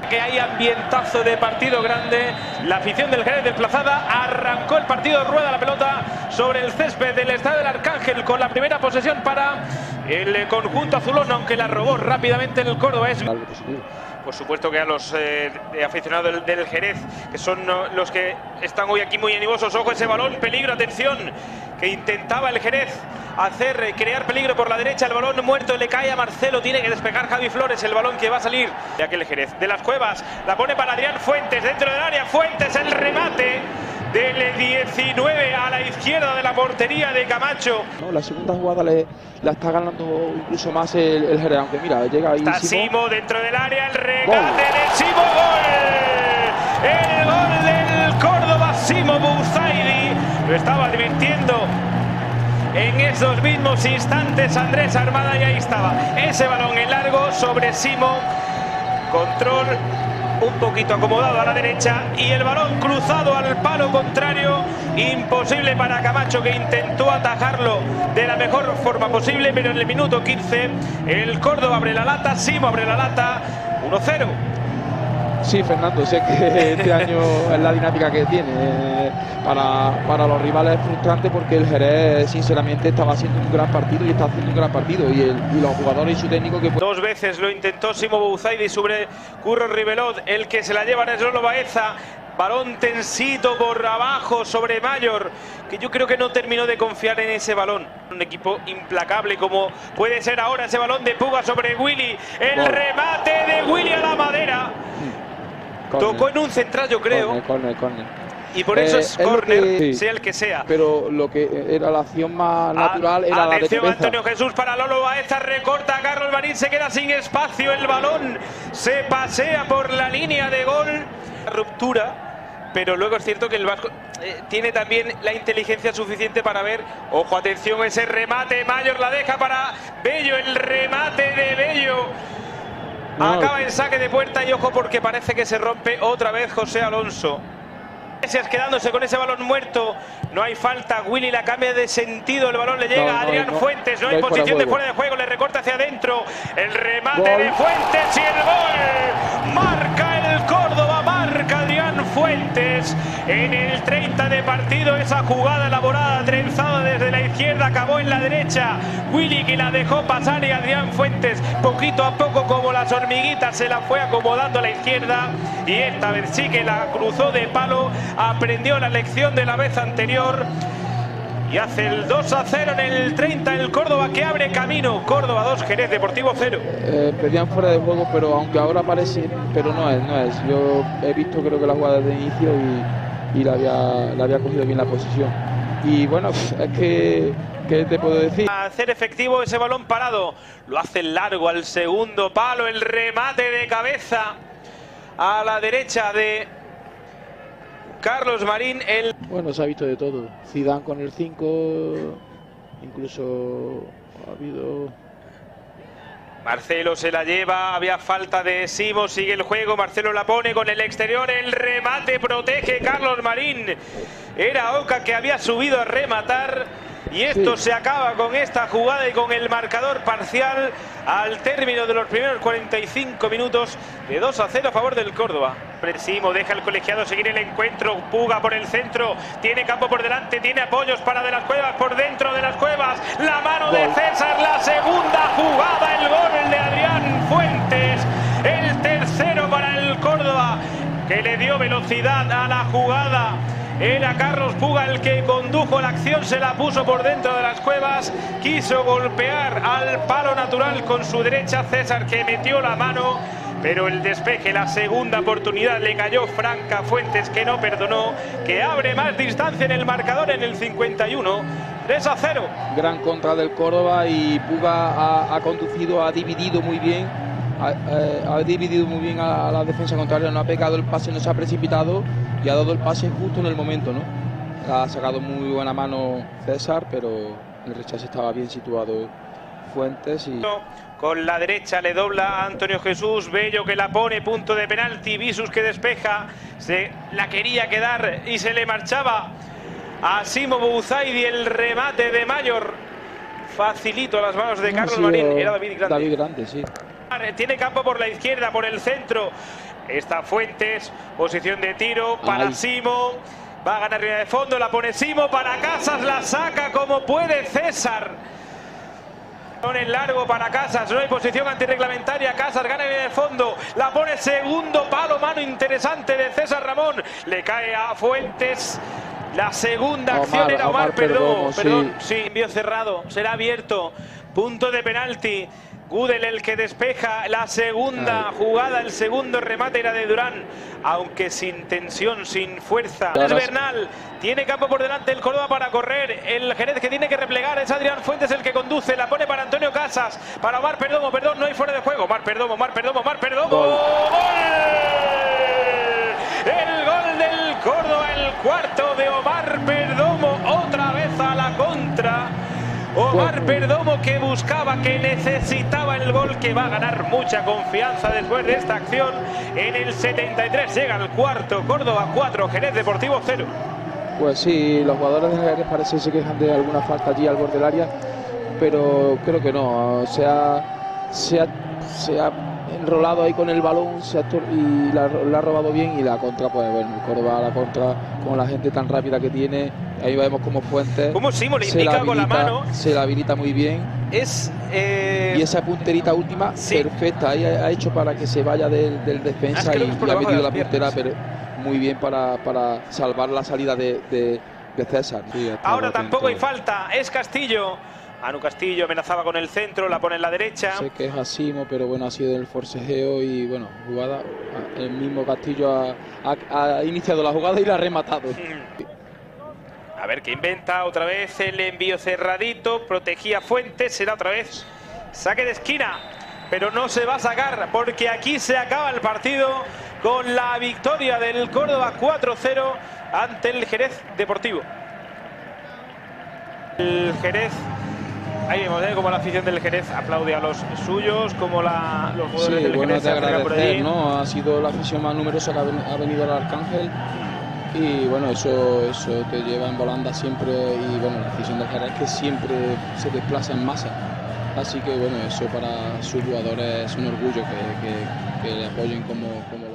Que hay ambientazo de partido grande. La afición del Jerez desplazada arrancó el partido, rueda la pelota sobre el césped del Estadio del Arcángel con la primera posesión para el conjunto azulón, aunque la robó rápidamente el Córdoba. Por supuesto que a los aficionados del Jerez, que son los que están hoy aquí muy animosos. Ojo ese balón, peligro, atención, que intentaba el Jerez crear peligro por la derecha. El balón muerto le cae a Marcelo, tiene que despejar Javi Flores el balón que va a salir de aquel Jerez. De las Cuevas, la pone para Adrián Fuentes dentro del área. Fuentes, el remate del 19 a la izquierda de la portería de Camacho. No, la segunda jugada la está ganando incluso más el Jerez, aunque mira, llega ahí Simo dentro del área, el regate de Simo, gol. El gol del Córdoba, Simo Bouzaidi. Lo estaba advirtiendo en esos mismos instantes Andrés Armada, y ahí estaba ese balón en largo sobre Simo. Control un poquito acomodado a la derecha y el balón cruzado al palo contrario. Imposible para Camacho, que intentó atajarlo de la mejor forma posible, pero en el minuto 15 el Córdoba abre la lata, Simo abre la lata, 1-0. Sí, Fernando, sé que este año es la dinámica que tiene. Para los rivales es frustrante, porque el Jerez sinceramente estaba haciendo un gran partido y está haciendo un gran partido, y los jugadores y su técnico que... Dos veces lo intentó Simo Bouzaidi sobre Curro Ribelot, el que se la lleva es Lolo Baeza. Balón tensito por abajo sobre Mayor, que yo creo que no terminó de confiar en ese balón. Un equipo implacable como puede ser ahora ese balón de Puga sobre Willy. El remate de Willy a la madera. Corner. Tocó en un central, yo creo. Corner. Y por eso es córner, sea el que sea. Pero lo que era la acción más natural era la de cabeza. Antonio Jesús para Lolo Baeza, recorta a Carlos Marín, se queda sin espacio, el balón se pasea por la línea de gol. Ruptura, pero luego es cierto que el vasco tiene también la inteligencia suficiente para ver. Ojo, atención, ese remate, Mayor la deja para Bello, el remate de Bello. Acaba en saque de puerta, y ojo porque parece que se rompe otra vez José Alonso. Quedándose con ese balón muerto, no hay falta. Willy la cambia de sentido, el balón le llega a Adrián Fuentes, no hay posición de fuera de juego, le recorta hacia adentro, el remate de Fuentes y el gol. Marca el Córdoba, marca Adrián Fuentes en el 30 de partido. Esa jugada elaborada, trenzada desde la izquierda, acabó en la derecha. Willy, que la dejó pasar, y Adrián Fuentes poquito a poco, como las hormiguitas, se la fue acomodando a la izquierda, y esta vez sí que la cruzó de palo. Aprendió la lección de la vez anterior y hace el 2-0 en el 30 el Córdoba, que abre camino. Córdoba 2, Jerez Deportivo 0. Pedían fuera de juego, pero aunque ahora parece, pero no es. Yo he visto, creo que la jugada de inicio, y la había cogido bien la posición. Y bueno, es que, ¿qué te puedo decir? A hacer efectivo ese balón parado, lo hace largo al segundo palo, el remate de cabeza a la derecha de Carlos Marín. Bueno, se ha visto de todo. Zidane con el 5, incluso ha habido... Marcelo se la lleva, había falta de Simo, sigue el juego, Marcelo la pone con el exterior, el remate, protege Carlos Marín. Era Oca, que había subido a rematar. Y esto se acaba con esta jugada y con el marcador parcial al término de los primeros 45 minutos, de 2-0 a favor del Córdoba. Simo deja al colegiado seguir el encuentro. Puga por el centro, tiene campo por delante, tiene apoyos para De las Cuevas por dentro. De las Cuevas, la mano de César, la segunda jugada, el gol de Adrián Fuentes, el tercero para el Córdoba, que le dio velocidad a la jugada. Era Carlos Puga el que condujo la acción, se la puso por dentro de las Cuevas, quiso golpear al palo natural con su derecha César, que metió la mano, pero el despeje, la segunda oportunidad, le cayó franca Fuentes, que no perdonó, que abre más distancia en el marcador en el 51, 3-0. Gran contra del Córdoba, y Puga ha conducido, ha dividido muy bien. Ha dividido muy bien a la defensa contraria, no ha pegado el pase, no se ha precipitado, y ha dado el pase justo en el momento, ¿no? Ha sacado muy buena mano César, pero el rechazo estaba bien situado Fuentes. Y con la derecha le dobla a Antonio Jesús, Bello que la pone, punto de penalti, Visus que despeja, se la quería quedar y se le marchaba a Simo Bouzaidi, el remate de Mayor, facilito a las manos de Carlos Marín. Era David Grande. David Grande, sí. Tiene campo por la izquierda, por el centro. Está Fuentes, posición de tiro para Simo. Va a ganar línea de fondo, la pone Simo para Casas, la saca como puede César. En largo para Casas, no hay posición antirreglamentaria. Casas gana línea de fondo, la pone segundo palo, mano interesante de César Ramón. Le cae a Fuentes. La segunda acción era Omar Perdomo. Perdón, sí, envío cerrado, será abierto. Punto de penalti. Gudel el que despeja. La segunda jugada, el segundo remate era de Durán, aunque sin tensión, sin fuerza. Es Bernal, tiene campo por delante el Córdoba para correr. El Jerez que tiene que replegar es Adrián Fuentes el que conduce. La pone para Antonio Casas, para Omar Perdomo. Perdón, no hay fuera de juego. Omar Perdomo, Omar Perdomo, Omar Perdomo. ¡Gol! El gol del Córdoba, el cuarto de Omar Perdomo. Otra vez a la contra. Omar Perdomo que buscaba, que necesitaba el gol, que va a ganar mucha confianza después de esta acción. En el 73 llega el cuarto, Córdoba 4, Jerez Deportivo 0. Pues sí, los jugadores de Jerez parece que se quejan de alguna falta allí al borde del área, pero creo que no. Se ha enrolado ahí con el balón y la ha robado bien, y la contra, pues bueno, Córdoba a la contra, con la gente tan rápida que tiene. Ahí vemos como Fuentes como Simo le indica con la mano, se la habilita muy bien. Y esa punterita última, perfecta, ahí ha hecho para que se vaya del defensa, y ha metido la puntera, pero muy bien para salvar la salida de César. Sí, ahora tampoco hay falta, es Castillo. Anu Castillo amenazaba con el centro, la pone en la derecha. Sé que es Asimo, pero bueno, ha sido el forcejeo y bueno, jugada. El mismo Castillo ha iniciado la jugada y la ha rematado. A ver qué inventa, otra vez el envío cerradito, protegía Fuentes, será otra vez saque de esquina, pero no se va a sacar porque aquí se acaba el partido con la victoria del Córdoba 4-0 ante el Jerez Deportivo. El Jerez, ahí vemos como la afición del Jerez aplaude a los suyos, como los jugadores del Jerez se acercan por allí. ¿No? Ha sido la afición más numerosa que ha venido al Arcángel. Y bueno, eso te lleva en volanda siempre, y bueno, la afición del Jerez que siempre se desplaza en masa. Así que bueno, eso para sus jugadores es un orgullo que le apoyen como